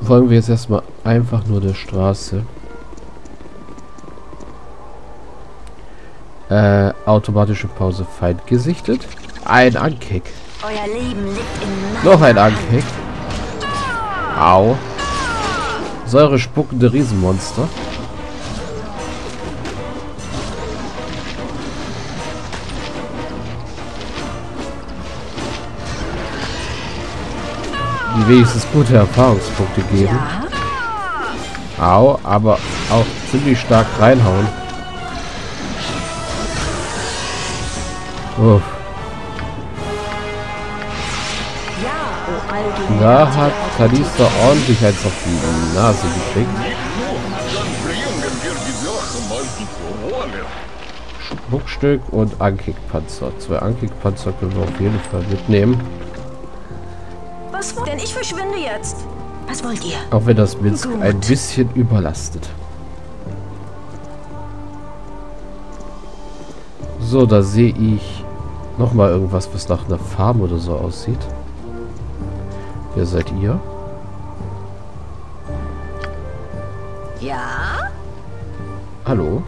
folgen wir jetzt erstmal einfach nur der Straße. Automatische Pause Feind gesichtet. Ein Ankick. Euer Leben liegt in Noch ein Ankick. Au. Säure spuckende Riesenmonster. Die wenigstens gute Erfahrungspunkte geben. Ja? Au, aber auch ziemlich stark reinhauen. Uff. Ja, oh allgemein. Da hat Kalista ordentlich eins auf die Nase gekriegt. Schmuckstück und Ankickpanzer. 2 Ankickpanzer können wir auf jeden Fall mitnehmen. Was denn? Ich verschwinde jetzt. Was wollt ihr? Auch wenn das Minsk Gut. ein bisschen überlastet. So, da sehe ich nochmal irgendwas, was nach einer Farm oder so aussieht. Wer seid ihr? Ja? Hallo?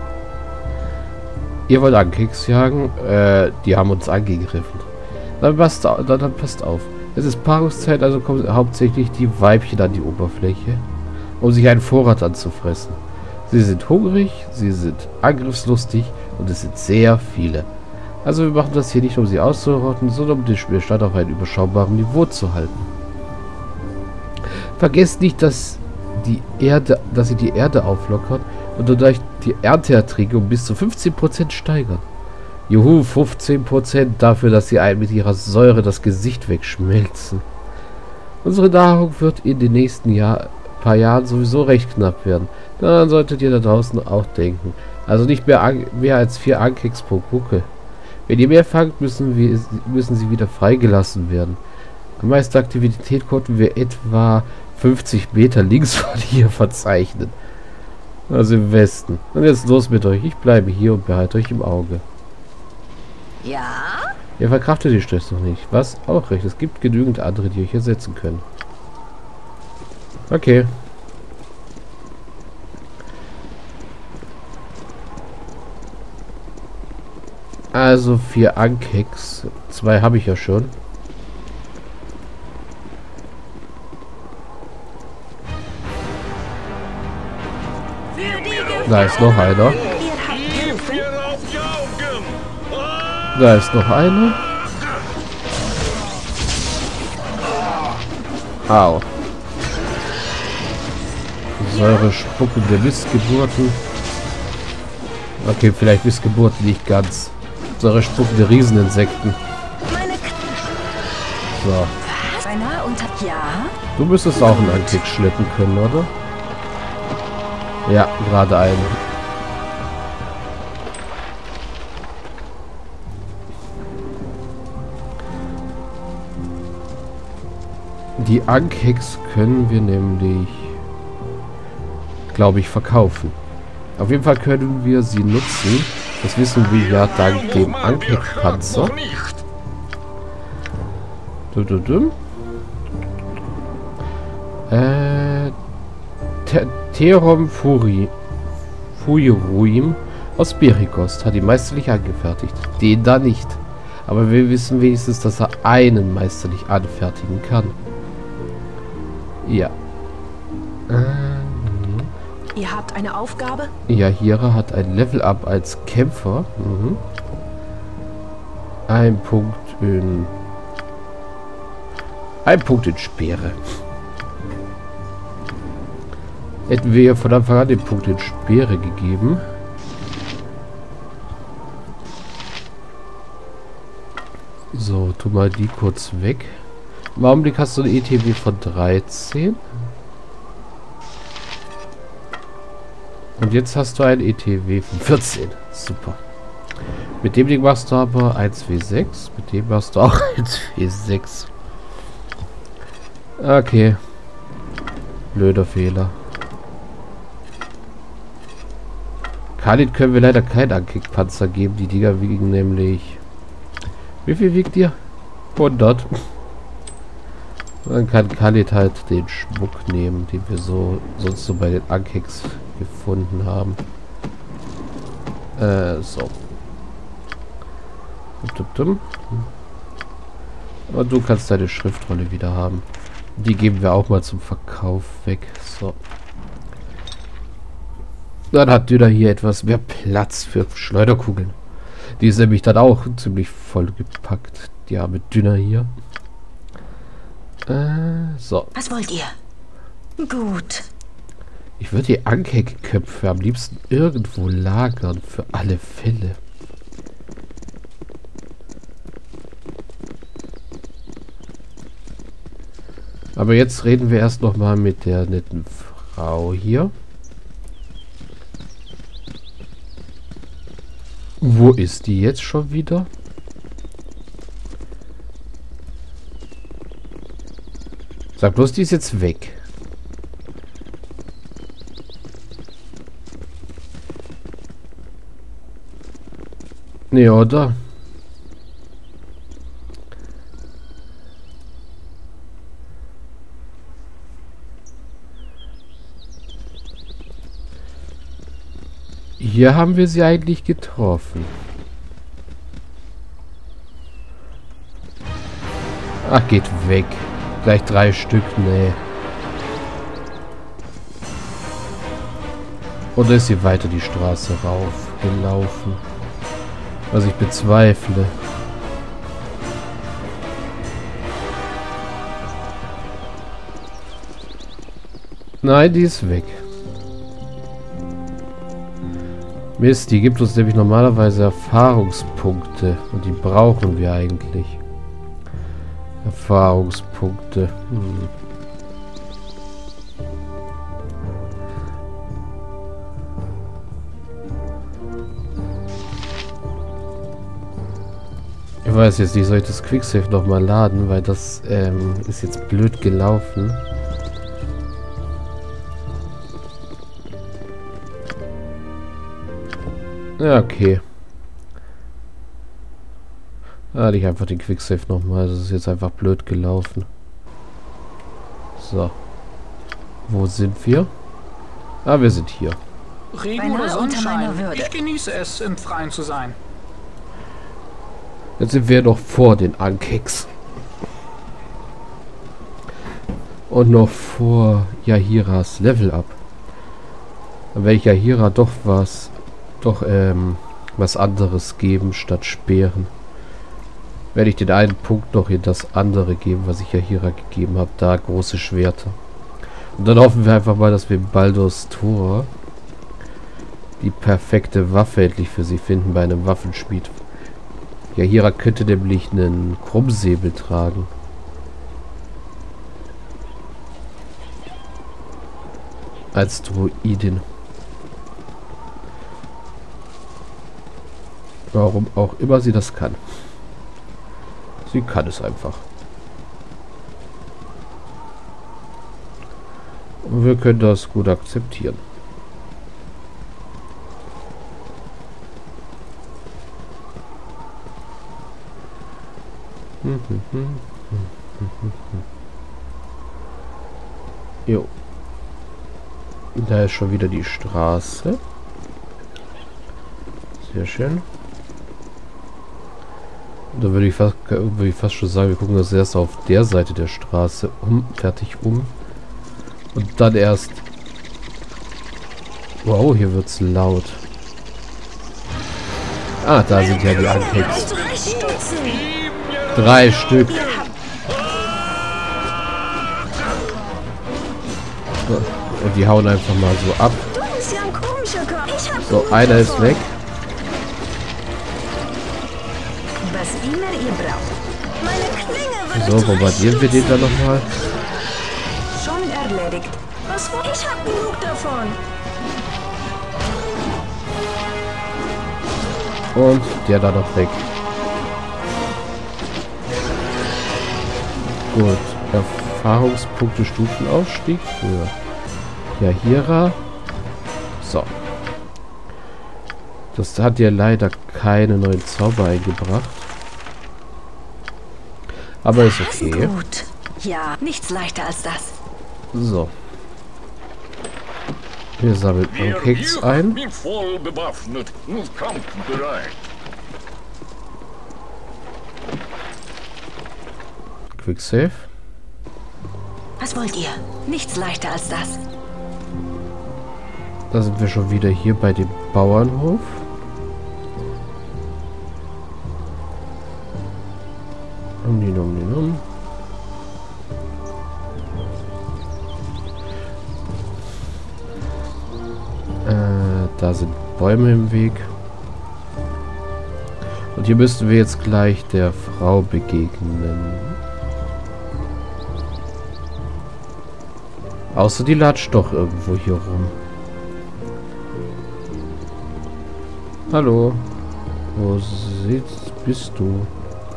Ihr wollt Ankicks jagen? Die haben uns angegriffen. Dann passt auf. Es ist Paarungszeit, also kommen hauptsächlich die Weibchen an die Oberfläche, um sich einen Vorrat anzufressen. Sie sind hungrig, sie sind angriffslustig und es sind sehr viele. Also wir machen das hier nicht, um sie auszurotten, sondern um den Spielstand auf einem überschaubaren Niveau zu halten. Vergesst nicht, dass sie die Erde auflockern und dadurch die Ernteerträge um bis zu 15% steigern. Juhu, 15% dafür, dass sie einem mit ihrer Säure das Gesicht wegschmelzen. Unsere Nahrung wird in den nächsten paar Jahren sowieso recht knapp werden. Daran solltet ihr da draußen auch denken. Also nicht mehr als 4 Ankicks pro Buckel. Wenn ihr mehr fangt, müssen sie wieder freigelassen werden. Am meisten Aktivität konnten wir etwa 50 Meter links von hier verzeichnen. Also im Westen. Und jetzt los mit euch. Ich bleibe hier und behalte euch im Auge. Ja? Ihr verkraftet den Stress noch nicht. Was? Auch recht. Es gibt genügend andere, die euch ersetzen können. Okay. Also 4 Ankicks. 2 habe ich ja schon. Da ist noch einer. Da ist noch einer. Au. Säure spuckende Missgeburten. Okay, vielleicht Missgeburten nicht ganz. Säure spuckende Rieseninsekten. So. Ja? Du müsstest auch einen Ankick schleppen können, oder? Ja, gerade einen. Die Ankicks können wir nämlich, glaube ich, verkaufen. Auf jeden Fall können wir sie nutzen. Das wissen wir ja dank dem Ankick-Panzer. Therom Fuiruim aus Berikost hat ihn meisterlich angefertigt. Den da nicht. Aber wir wissen wenigstens, dass er einen meisterlich anfertigen kann. Ja. Ihr habt eine Aufgabe? Ja, Hira hat ein Level-Up als Kämpfer. Ein Punkt in Speere. Hätten wir ihr von Anfang an den Punkt in Speere gegeben. So, tu mal die kurz weg. Im Augenblick hast du eine ETW von 13. Und jetzt hast du ein ETW von 14. Super. Mit dem Ding machst du aber 1W6. Mit dem machst du auch 1W6. Okay. Blöder Fehler. Khalid können wir leider keinen Ankick-Panzer geben. Die Dinger wiegen nämlich... Wie viel wiegt ihr? 100. Dann kann Khalid halt den Schmuck nehmen, den wir sonst so bei den Ankex gefunden haben. So. Und du kannst deine Schriftrolle wieder haben. Die geben wir auch mal zum Verkauf weg. So. Dann hat Dünner hier etwas mehr Platz für Schleuderkugeln. Die ist nämlich dann auch ziemlich voll gepackt. Die arme Dünner hier. So. Was wollt ihr? Gut. Ich würde die Ankeck-Köpfe am liebsten irgendwo lagern. Für alle Fälle. Aber jetzt reden wir erst noch mal mit der netten Frau hier. Wo ist die jetzt schon wieder? Sag bloß, die ist jetzt weg. Nee, oder? Hier haben wir sie eigentlich getroffen. Ach, geht weg. Gleich 3 Stück, nee. Oder ist sie weiter die Straße rauf gelaufen? Was ich bezweifle. Nein, die ist weg. Mist, die gibt uns nämlich normalerweise Erfahrungspunkte. Und die brauchen wir eigentlich. Erfahrungspunkte. Ich weiß jetzt nicht, soll ich das Quicksave nochmal laden, weil das ist jetzt blöd gelaufen. Ja, okay. Hatte ich einfach den Quicksave nochmal. Das ist jetzt einfach blöd gelaufen. So. Wo sind wir? Ah, wir sind hier. Regen oder Sonnenschein. Ich genieße es, im Freien zu sein. Jetzt sind wir noch vor den Ankex. Und noch vor Yahiras Level Up. Dann werde ich Yahira doch was anderes geben statt Speeren. Werde ich den einen Punkt noch in das andere geben, was ich Yahira gegeben habe. Da große Schwerter. Und dann hoffen wir einfach mal, dass wir in Baldur's Tor die perfekte Waffe endlich für sie finden bei einem Waffenschmied. Yahira könnte nämlich einen Krummsäbel tragen. Als Druidin. Warum auch immer sie das kann. Sie kann es einfach. Und wir können das gut akzeptieren. Jo. Da ist schon wieder die Straße. Sehr schön. Da würde ich fast schon sagen, wir gucken das erst auf der Seite der Straße fertig um. Und dann erst... Wow, hier wird's laut. Ah, da sind ja die Ankex. 3 Stück. Und die hauen einfach mal so ab. So, einer ist weg. So, bombardieren wir den dann nochmal. Schon erledigt. Ich hab genug davon. Und der da noch weg. Gut. Erfahrungspunkte Stufenaufstieg für Yahira. So. Das hat ja leider keine neuen Zauber eingebracht. Aber ist okay. Gut. Ja, nichts leichter als das. So. Wir sammeln Pancakes ein. Bin voll bewaffnet und kampfbereit. Quick Save. Was wollt ihr? Nichts leichter als das. Da sind wir schon wieder hier bei dem Bauernhof. Da sind Bäume im Weg. Und hier müssten wir jetzt gleich der Frau begegnen. Außer die latscht doch irgendwo hier rum. Hallo. Wo bist du?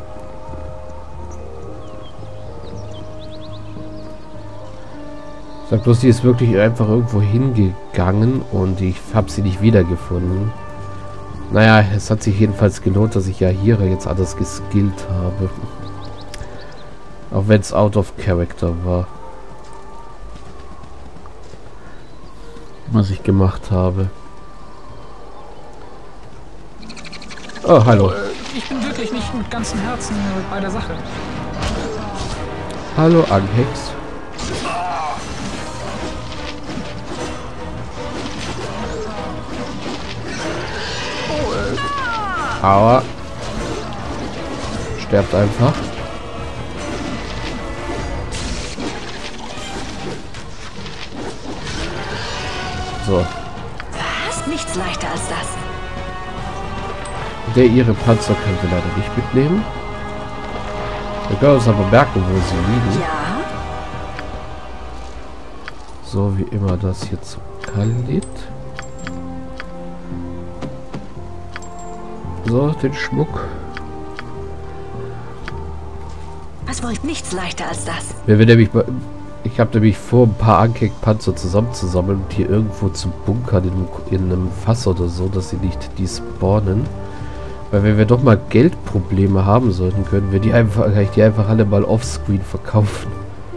Sag bloß, die ist wirklich einfach irgendwo hingegangen und ich habe sie nicht wiedergefunden. Naja, es hat sich jedenfalls gelohnt, dass ich ja hier jetzt alles geskillt habe. Auch wenn es out of character war. Was ich gemacht habe. Oh, hallo. Ich bin wirklich nicht mit ganzem Herzen bei der Sache. Hallo, Anghex. Aua. Sterbt einfach. So. Was? Nichts leichter als das. Ihre Panzer können wir leider nicht mitnehmen. Wir können uns aber merken, wo sie liegen. Ja. So wie immer das hier zu Khalid. So, den Schmuck. Was wollt nichts leichter als das? Ich habe nämlich vor, ein paar Ankek-Panzer zusammenzusammeln und hier irgendwo zu bunkern in einem Fass oder so, dass sie nicht despawnen. Weil wenn wir doch mal Geldprobleme haben sollten, können wir kann ich die einfach alle mal offscreen verkaufen.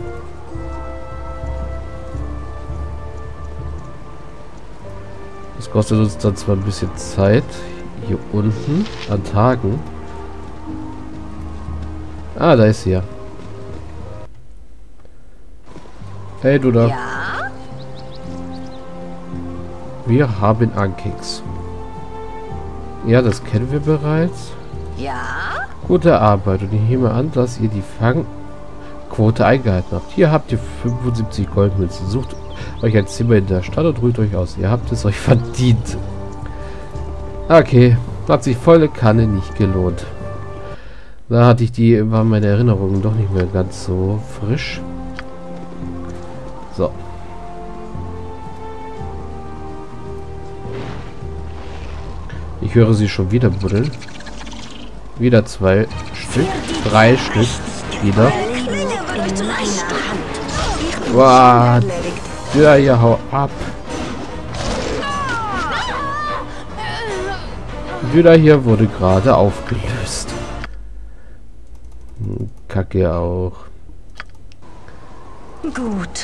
Das kostet uns dann zwar ein bisschen Zeit. Hier unten an Tagen. Ah, da ist sie ja. Hey, du da. Ja. Wir haben Ankeks. Ja, das kennen wir bereits. Ja. Gute Arbeit. Und ich nehme an, dass ihr die Fangquote eingehalten habt. Hier habt ihr 75 Goldmünzen. Sucht euch ein Zimmer in der Stadt und ruht euch aus. Ihr habt es euch verdient. Okay. Hat sich volle Kanne nicht gelohnt. Da waren meine Erinnerungen doch nicht mehr ganz so frisch. So. Ich höre sie schon wieder buddeln. Wieder 2 Stück. 3 Stück. Wieder. Wow. Ja, ja, hau ab. Wieder hier wurde gerade aufgelöst. Kacke auch. Gut.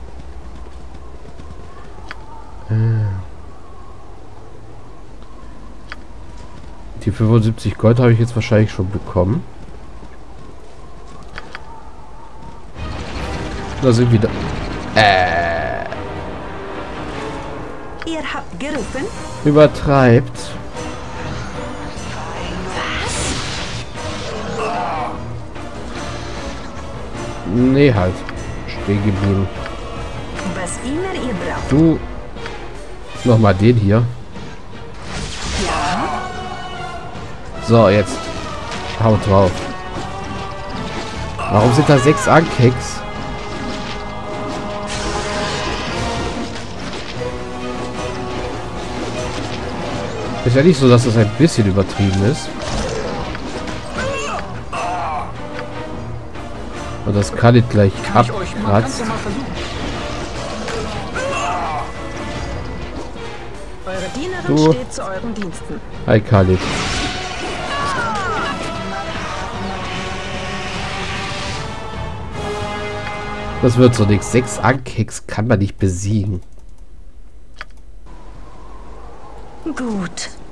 Die 75 Gold habe ich jetzt wahrscheinlich schon bekommen. Da sind wieder. Ihr habt gerufen? Übertreibt. Nee, halt. Stehen geblieben. Was immer ihr braucht. Du. Nochmal den hier. Ja. So, jetzt. Haut drauf. Warum sind da 6 Ankeks? Ist ja nicht so, dass das ein bisschen übertrieben ist. Und das kann ich gleich abkratzt. Eure Dienerin steht zu euren Diensten. Hi Khalid. Das wird so nichts. 6 Ankeks kann man nicht besiegen. Gut.